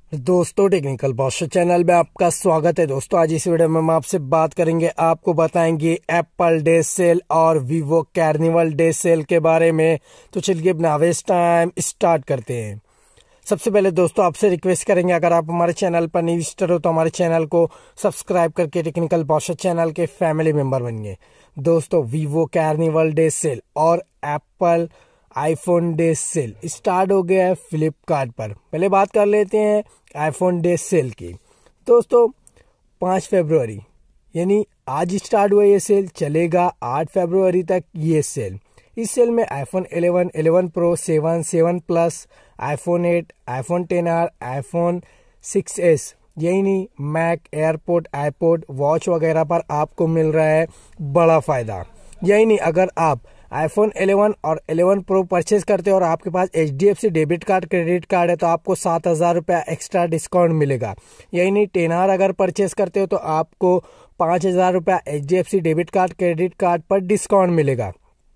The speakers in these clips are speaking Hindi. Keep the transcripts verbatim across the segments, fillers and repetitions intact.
दोस्तों टेक्निकल बॉस चैनल में आपका स्वागत है। दोस्तों आज इस वीडियो में हम आपसे बात करेंगे, आपको बताएंगे एप्पल डे सेल और वीवो कार्निवल डे सेल के बारे में। तो चलिए अपना वेस्ट टाइम स्टार्ट करते हैं। सबसे पहले दोस्तों आपसे रिक्वेस्ट करेंगे, अगर आप हमारे चैनल पर न्यू विजिटर हो तो हमारे चैनल को सब्सक्राइब करके टेक्निकल बॉस चैनल के फैमिली मेंबर बनिए। दोस्तों वीवो कार्निवल डे सेल और Apple iPhone day sale start हो गया है फ्लिपकार्ट पर। पहले बात कर लेते हैं आईफोन डे सेल की। दोस्तों पाँच फरवरी यानी आज स्टार्ट हुआ ये सेल, चलेगा आठ फरवरी तक ये सेल। इस सेल में iPhone eleven, eleven pro, seven, seven plus, iPhone eight, iPhone ten R, iPhone six S, यही नहीं मैक, एयरपोर्ट, आईपॉड, वॉच वगैरह पर आपको मिल रहा है बड़ा फायदा। यही नहीं, अगर आप आईफोन इलेवन और इलेवन प्रो परचेज करते हो और आपके पास H D F C debit card, credit card है तो आपको सात हजार रुपया एक्स्ट्रा डिस्काउंट मिलेगा। यही नहीं, टेन आर अगर परचेज करते हो तो आपको पाँच हजार रुपया H D F C debit card, credit card पर डिस्काउंट मिलेगा।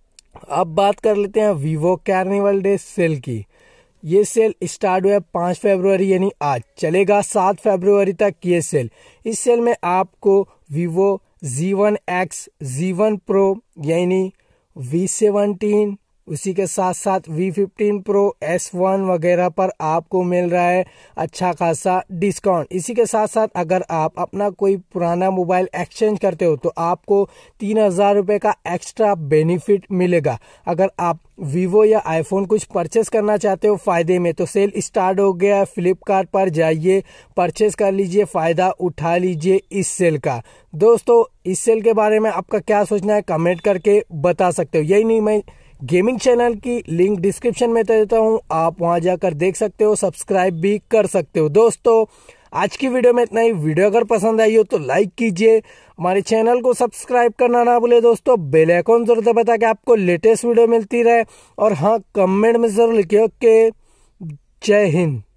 अब बात कर लेते हैं वीवो कार्निवल डे सेल की। ये सेल स्टार्ट हुआ है पाँच फरवरी यानी आज, चलेगा सात फरवरी तक ये सेल। इस सेल में आपको Vivo G one X, G one pro यानी वी सेवनटीन, उसी के साथ साथ V fifteen pro, S one वगैरह पर आपको मिल रहा है अच्छा खासा डिस्काउंट। इसी के साथ साथ अगर आप अपना कोई पुराना मोबाइल एक्सचेंज करते हो तो आपको तीन हजार रुपये का एक्स्ट्रा बेनिफिट मिलेगा। अगर आप वीवो या आईफोन कुछ परचेस करना चाहते हो फायदे में, तो सेल स्टार्ट हो गया, फ्लिपकार्ट पर जाइए, परचेस कर लीजिए, फायदा उठा लीजिए इस सेल का। दोस्तों इस सेल के बारे में आपका क्या सोचना है कमेंट करके बता सकते हो। यही नहीं, मैं गेमिंग चैनल की लिंक डिस्क्रिप्शन में देता हूं, आप वहां जाकर देख सकते हो, सब्सक्राइब भी कर सकते हो। दोस्तों आज की वीडियो में इतना ही। वीडियो अगर पसंद आई हो तो लाइक कीजिए, हमारे चैनल को सब्सक्राइब करना ना भूले। दोस्तों बेल आइकन जरूर दबाएं ताकि आपको लेटेस्ट वीडियो मिलती रहे। और हाँ, कमेंट में जरूर लिखिए। ओके, जय हिंद।